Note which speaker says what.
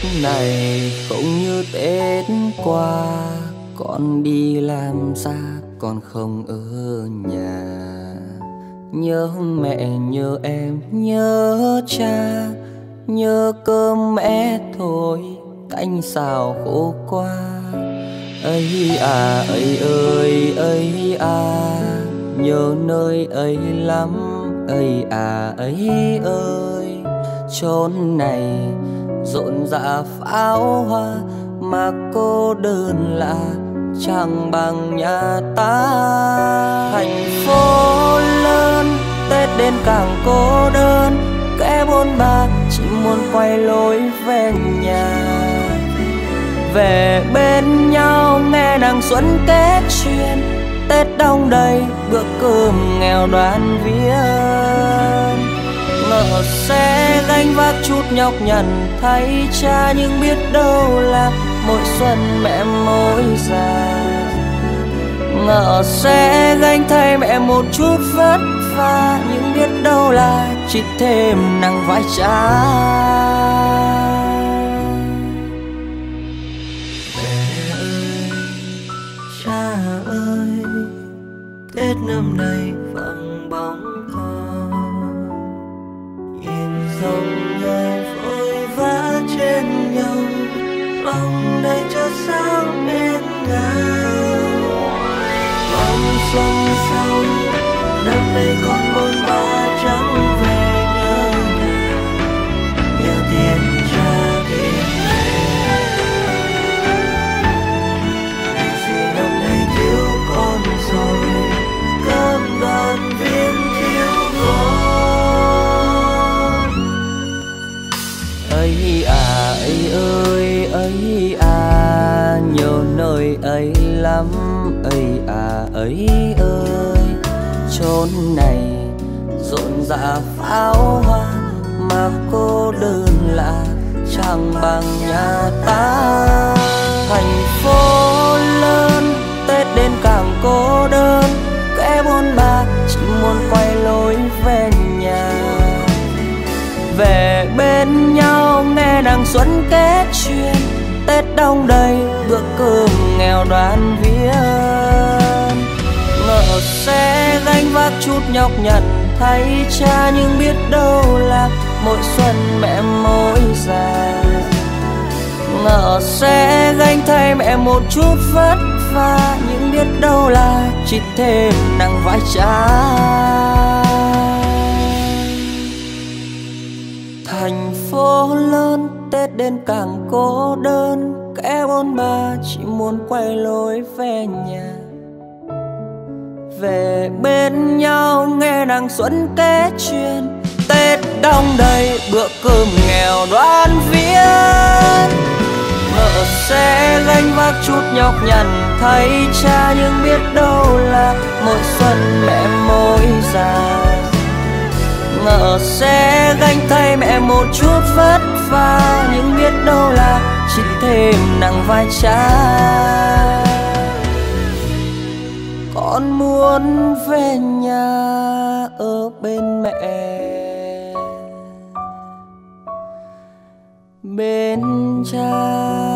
Speaker 1: này không như Tết qua, con đi làm xa con không ở nhà. Nhớ mẹ nhớ em nhớ cha, nhớ cơm mẹ thôi canh xào khô qua. Ấy à ấy ơi ấy à, nhớ nơi ấy lắm. Ấy à ấy ơi, chốn này rộn rã pháo hoa mà cô đơn lạ chẳng bằng nhà ta. Thành phố lớn Tết đến càng cô đơn, kẻ bôn ba chỉ muốn quay lối về nhà. Về bên nhau nghe nàng xuân kết chuyện, Tết đông đầy bữa cơm nghèo đoàn viên. Ngỡ sẽ gánh vác chút nhọc nhằn thay cha, nhưng biết đâu là mỗi xuân mẹ mỗi già. Ngỡ sẽ gánh thay mẹ một chút vất vả, nhưng biết đâu là chỉ thêm nặng vai cha. Mẹ ơi, cha ơi, Tết năm nay vắng bóng con. Nhìn dòng người vội vã trên nhau, lòng đầy chợt sáng bên ngào. Mong xuân sau năm nay con bôn ba chẳng về nhớ nhà, nhớ tiếng cha tiếng mẹ. Lẽ gì năm nay thiếu con rồi, cơm đoàn viên thiếu con. Ấy à ấy ơi ấy à, nhớ nơi ấy lắm. Ấy à ấy ơi, chốn này rộn rã pháo hoa mà cô đơn lạ chẳng bằng nhà ta. Thành phố lớn Tết đến càng cô đơn, kẻ bôn ba chỉ muốn quay lối về nhà. Về bên nhau nghe nàng xuân kết chuyện, Tết đông đầy bữa cơm nghèo đoàn viên. Ngỡ sẽ gánh vác chút nhọc nhằn thay cha, nhưng biết đâu là mỗi xuân mẹ mỗi già. Ngỡ sẽ gánh thay mẹ một chút vất vả, nhưng biết đâu là chỉ thêm nặng vai cha. Thành phố lớn Tết đến càng cô đơn, kẻ bôn ba chỉ muốn quay lối về nhà. Về bên nhau nghe nàng xuân kết chuyện, Tết đông đầy bữa cơm nghèo đoàn viên. Ngỡ sẽ gánh vác chút nhọc nhằn thay cha, nhưng biết đâu là mỗi xuân mẹ mỗi già. Ngỡ sẽ gánh thay mẹ một chút vất vả, nhưng biết đâu là chỉ thêm nặng vai cha. Con muốn về nhà ở bên mẹ, bên cha.